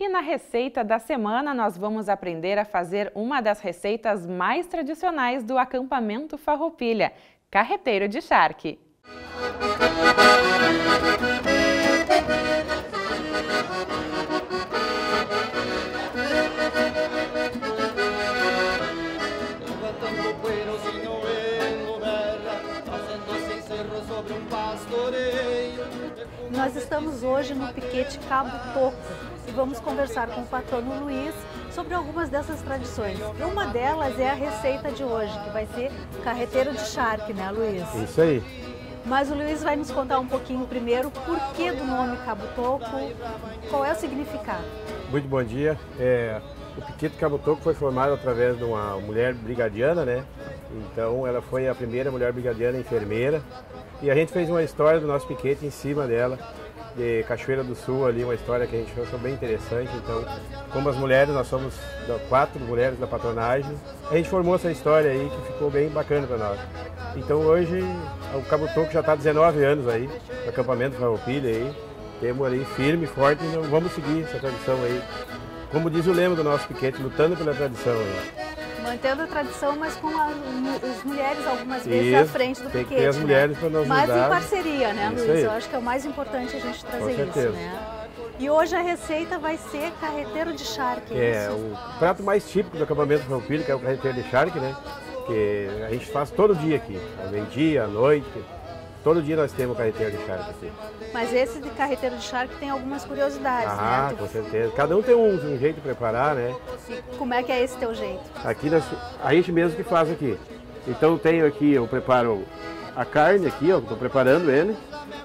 E na receita da semana nós vamos aprender a fazer uma das receitas mais tradicionais do acampamento Farroupilha, carreteiro de charque. Nós estamos hoje no piquete Cabo Toco e vamos conversar com o patrono Luiz sobre algumas dessas tradições. E uma delas é a receita de hoje, que vai ser carreteiro de charque, né, Luiz? Isso aí. Mas o Luiz vai nos contar um pouquinho primeiro o porquê do nome Cabo Toco, qual é o significado. Muito bom dia. O piquete Cabo Toco foi formado através de uma mulher brigadiana, né? Então ela foi a primeira mulher brigadiana enfermeira. E a gente fez uma história do nosso piquete em cima dela, de Cachoeira do Sul, ali, uma história que a gente achou bem interessante. Então, como as mulheres, nós somos 4 mulheres da patronagem, a gente formou essa história aí que ficou bem bacana para nós. Então hoje o Cabo Toco já está há 19 anos aí, no acampamento Farroupilha aí, temos ali firme e forte e vamos seguir essa tradição aí. Como diz o lema do nosso piquete, lutando pela tradição aí. Mantendo a tradição, mas com as mulheres algumas vezes à frente do piquete. Tem que ter as mulheres, né, para nos mas ajudar. Em parceria, né, Isso Luiz? aí. Eu acho que é o mais importante a gente trazer Com certeza. isso, né? E hoje a receita vai ser carreteiro de charque. O prato mais típico do acampamento Farroupilha, que é o carreteiro de charque, né? Que a gente faz todo dia aqui, ao meio-dia, à noite. Todo dia nós temos carreteiro de charque aqui. Mas esse de carreteiro de charque tem algumas curiosidades, né? Com certeza. Cada um tem um jeito de preparar, né? E como é que é esse teu jeito? Aqui a gente mesmo que faz aqui. Então tenho aqui, eu preparo a carne aqui, ó, estou preparando ele.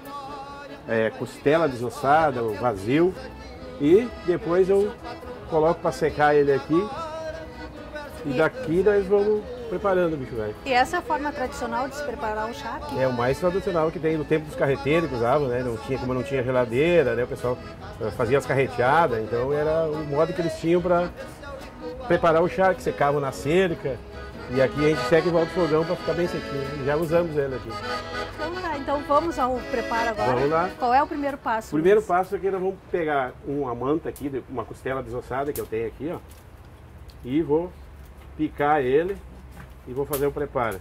Costela desossada, o vazio. E depois eu coloco para secar ele aqui. E daqui nós vamos preparando o bicho velho. E essa é a forma tradicional de se preparar o charque? É o mais tradicional que tem no tempo dos carreteiros que usavam, né? Como não tinha geladeira, né? O pessoal fazia as carreteadas, então era o modo que eles tinham para preparar o charque, secavam na cerca. E aqui a gente seca e volta o fogão para ficar bem sequinho. Já usamos ele aqui. Então vamos ao preparo agora. Vamos lá. Qual é o primeiro passo? O primeiro passo é que nós vamos pegar uma manta aqui, uma costela desossada que eu tenho aqui, ó. E vou picar ele e vou fazer o preparo.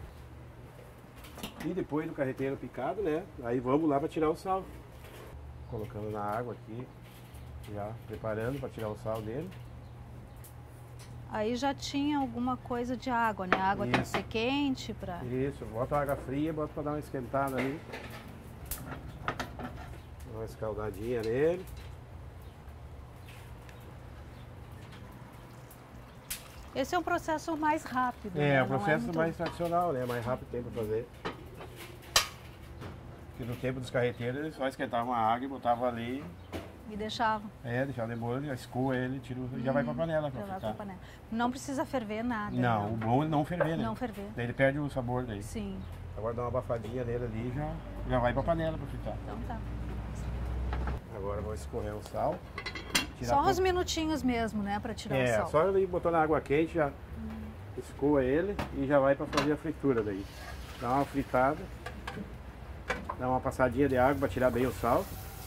E depois do carreteiro picado, né? Aí vamos lá para tirar o sal. Colocando na água aqui, já preparando para tirar o sal dele. Aí já tinha alguma coisa de água, né? A água tem que ser quente para... Isso, bota a água fria, bota para dar uma esquentada ali. Uma escaldadinha nele. Esse é um processo mais rápido. É né? o processo muito... mais tradicional, né? Mais rápido tem para fazer. Porque no tempo dos carreteiros eles só esquentavam a água e botavam ali. E deixavam. Deixava de molho, escoa ele, tira e já vai para a panela para fritar. Panela. Não precisa ferver nada. Não, o bom é não ferver, né? Não ferver. Daí ele perde o sabor daí. Sim. Agora dá uma abafadinha nele ali e já vai para a panela para fritar. Então tá. Agora vou escorrer o sal. Só uns minutinhos mesmo, né, para tirar o sal. Só ele botou na água quente, já escoa ele e já vai para fazer a fritura daí. Dá uma fritada, dá uma passadinha de água para tirar bem o sal.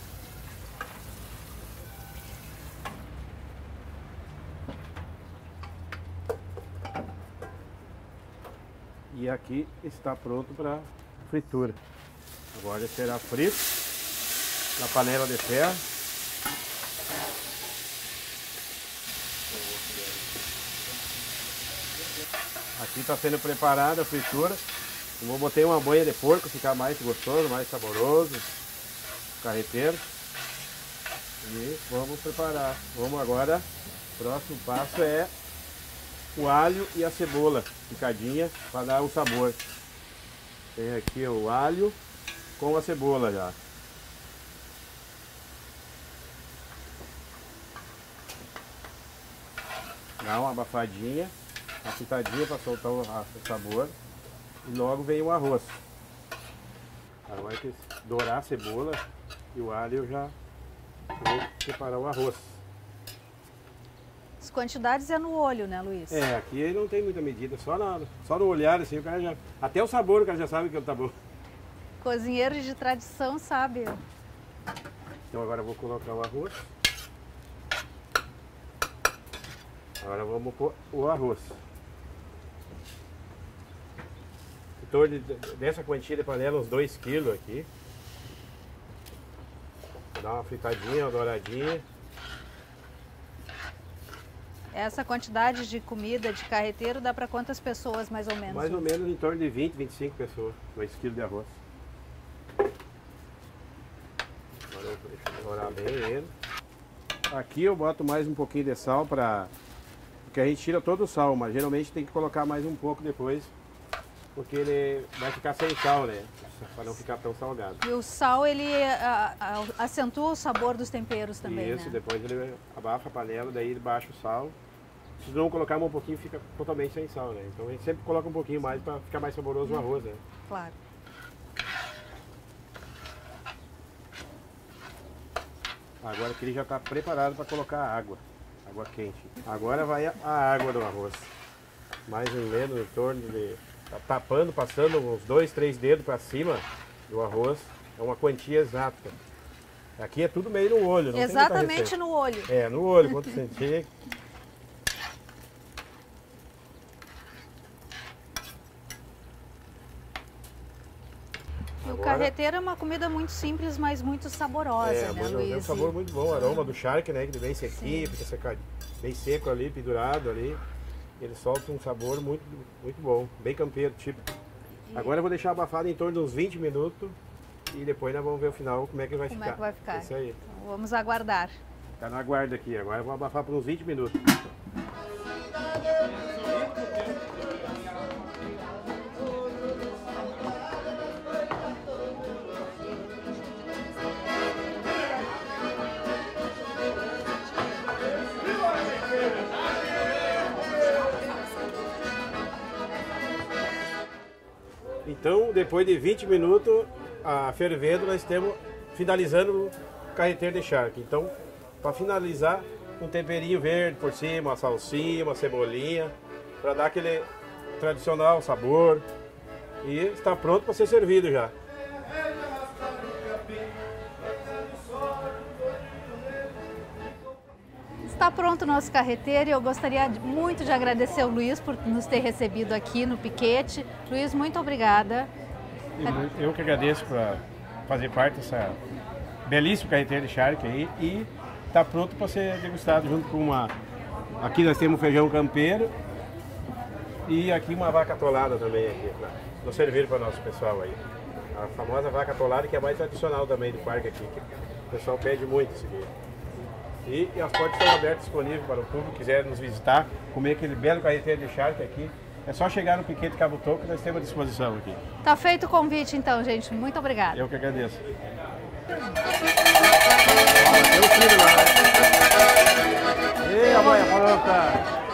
E aqui está pronto para fritura. Agora ele será frito na panela de ferro. Aqui está sendo preparada a fritura. Eu botei uma banha de porco, ficar mais gostoso, mais saboroso. Carreteiro. E vamos preparar. Vamos agora, o próximo passo é o alho e a cebola picadinha para dar o sabor. Tem aqui o alho com a cebola já. Dá uma abafadinha, uma pitadinha para soltar o sabor. E logo vem o arroz. Agora que dourar a cebola e o alho eu já vou preparar o arroz. As quantidades é no olho, né, Luiz? Aqui não tem muita medida, só no olhar assim, o cara já... Até o sabor o cara já sabe que tá bom. Cozinheiros de tradição sabe. Então agora eu vou colocar o arroz. Agora vamos pôr o arroz. Em torno dessa quantia de panela, uns 2 kg aqui. Vou dar uma fritadinha, uma douradinha. Essa quantidade de comida de carreteiro dá para quantas pessoas, mais ou menos? Mais ou menos em torno de 20, 25 pessoas. 2 kg de arroz. Agora eu vou deixar dourar bem ele. Aqui eu boto mais um pouquinho de sal porque a gente tira todo o sal, mas geralmente tem que colocar mais um pouco depois, porque ele vai ficar sem sal, né? Para não ficar tão salgado. E o sal, ele acentua o sabor dos temperos também, Isso, né? depois ele abafa a panela, daí ele baixa o sal. Se não colocar um pouquinho, fica totalmente sem sal, né? Então a gente sempre coloca um pouquinho mais para ficar mais saboroso o arroz, né? Claro. Agora aqui ele já está preparado para colocar a água quente. Agora vai a água do arroz. Mais ou menos em torno de... Tá tapando, passando uns 2, 3 dedos para cima do arroz. É uma quantia exata. Aqui é tudo meio no olho. Não Exatamente tem no olho. É, no olho, quando sentir. E o carreteiro é uma comida muito simples, mas muito saborosa, né, Luiz? É um sabor muito bom, o aroma do charque, né? Que ele vem sequinho, fica secado, bem seco ali, pendurado ali. Ele solta um sabor muito, muito bom, bem campeiro, típico. Agora eu vou deixar abafado em torno de uns 20 minutos e depois nós vamos ver o final como é que vai ficar. Como é que vai ficar? Isso aí. Então, vamos aguardar. Tá na guarda aqui, agora eu vou abafar por uns 20 minutos. Então, depois de 20 minutos fervendo, nós estamos finalizando o carreteiro de charque. Então, para finalizar, um temperinho verde por cima, uma salsinha, uma cebolinha, para dar aquele tradicional sabor. E está pronto para ser servido já. Está pronto o nosso carreteiro e eu gostaria muito de agradecer ao Luiz por nos ter recebido aqui no piquete. Luiz, muito obrigada. Eu que agradeço por fazer parte dessa belíssima carreteira de charque aí e está pronto para ser degustado junto com uma... Aqui nós temos feijão campeiro e aqui uma vaca atolada também aqui, para servir para o nosso pessoal aí. A famosa vaca atolada, que é mais tradicional também do parque aqui, que o pessoal pede muito esse dia. E as portas estão abertas, disponíveis para o público que quiser nos visitar, comer aquele belo carreteiro de charque aqui. É só chegar no Piquete Cabo Toco que nós temos à disposição aqui. Tá feito o convite então, gente. Muito obrigada. Eu que agradeço. Tem um filho lá. Ei, a mãe, pronta.